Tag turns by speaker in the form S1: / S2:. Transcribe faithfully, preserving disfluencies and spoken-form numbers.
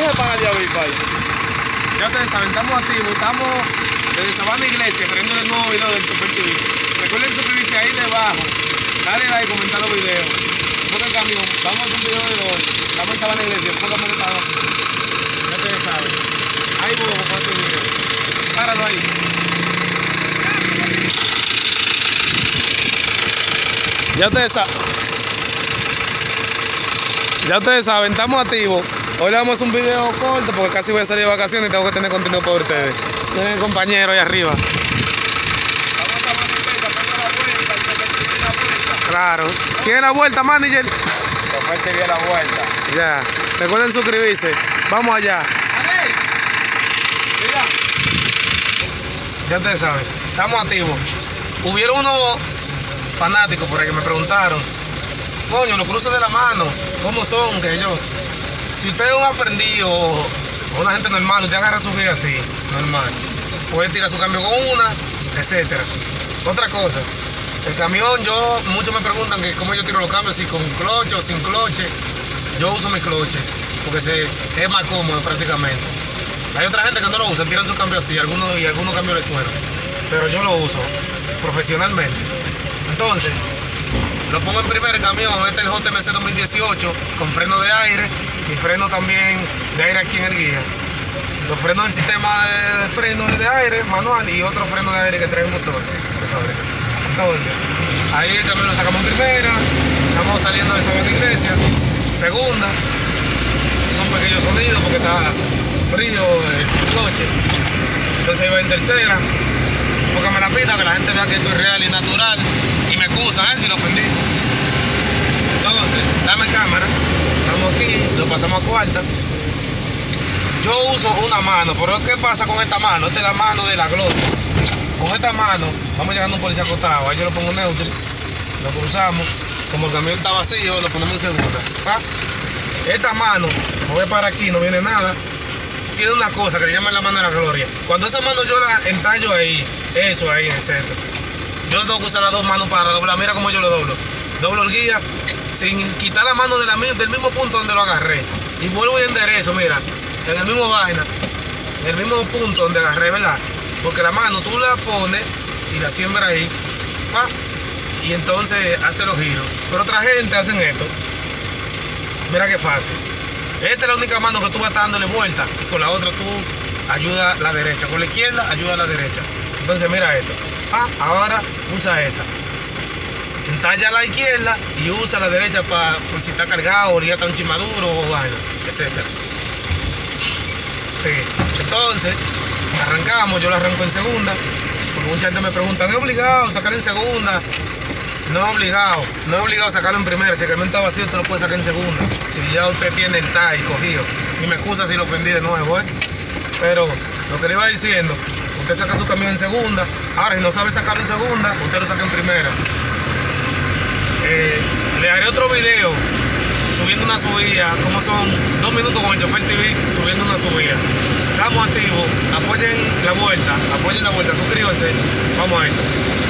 S1: se paga ya Wi-Fi?
S2: Ya ustedes saben, estamos activos, estamos desde Sabana Iglesia, trayendo el nuevo video del Chofer T V. Recuerden suscribirse ahí debajo, dale like, comentar los videos. Enfoca el camión, vamos a hacer un video de hoy. Estamos en Sabana Iglesia, enfócame el pago. Ya ustedes saben. Ahí voy con este video. Páralo ahí. Ya ustedes saben. Ya ustedes saben, estamos activos. Hoy le vamos a hacer un video corto porque casi voy a salir de vacaciones y tengo que tener contenido para ustedes. Tienen el compañero ahí arriba. Claro. ¿Quiere la vuelta, manager?
S1: Chofer T V la vuelta.
S2: Ya. Recuerden suscribirse. Vamos allá. Ya ustedes saben, estamos activos. Hubieron unos fanáticos por ahí que me preguntaron, coño, los cruces de la mano, ¿cómo son? Que yo, si usted es un aprendido o una gente normal, usted agarra su guía así, normal. Puede tirar su cambio con una, etcétera. Otra cosa, el camión, yo, muchos me preguntan que cómo yo tiro los cambios, si con cloche o sin cloche. Yo uso mi cloche, porque se, es más cómodo prácticamente. Hay otra gente que no lo usa, tiran su cambio así, algunos, y algunos cambios les suenan. Pero yo lo uso profesionalmente. Entonces, lo pongo en primer camión, este es el J M C dos mil dieciocho, con freno de aire y freno también de aire aquí en el guía. Los frenos del sistema de freno de aire manual y otro freno de aire que trae el motor de fábrica. Entonces, ahí el camión lo sacamos en primera, estamos saliendo de Sabana Iglesia, segunda, son pequeños sonidos porque está frío el coche. Entonces ahí va en tercera, enfócame la pista que la gente vea que esto es real y natural y me excusan ¿eh? Si lo ofendí. Entonces, dame cámara, estamos aquí, lo pasamos a cuarta. Yo uso una mano, pero ¿qué pasa con esta mano? Esta es la mano de la gloria. Con esta mano, vamos llegando a un policía acostado, ahí yo lo pongo neutro, lo cruzamos, como el camión está vacío, lo ponemos en segunda. ¿Va? Esta mano, voy para aquí, no viene nada. Tiene una cosa que le llaman la mano de la gloria. Cuando esa mano yo la entallo ahí, eso ahí en el centro, yo tengo que usar las dos manos para doblar. Mira cómo yo lo doblo. Doblo el guía sin quitar la mano de la, del mismo punto donde lo agarré. Y vuelvo y enderezo, mira, en el mismo vaina, en el mismo punto donde agarré, ¿verdad? Porque la mano tú la pones y la siembras ahí, ¿va? Y entonces hace los giros. Pero otra gente hacen esto. Mira qué fácil. Esta es la única mano que tú vas dándole vuelta y con la otra tú ayudas a la derecha. Con la izquierda ayuda a la derecha. Entonces mira esto. Ah, ahora usa esta. Entalla a la izquierda y usa la derecha para por si está cargado o ya está un chimaduro o vaina, etcétera. Sí. Entonces, arrancamos, yo lo arranco en segunda. Porque mucha gente me pregunta, ¿es obligado sacar en segunda? No es obligado, no es obligado sacarlo en primera. Si el camión está vacío, usted lo puede sacar en segunda. Si ya usted tiene el tie cogido. Y me excusa si lo ofendí de nuevo, ¿eh? Pero lo que le iba diciendo, usted saca su camión en segunda. Ahora, si no sabe sacarlo en segunda, usted lo saca en primera. Eh, le haré otro video subiendo una subida, como son dos minutos con el Chofer T V subiendo una subida. Estamos activos, apoyen la vuelta, apoyen la vuelta, suscríbanse. Vamos a esto.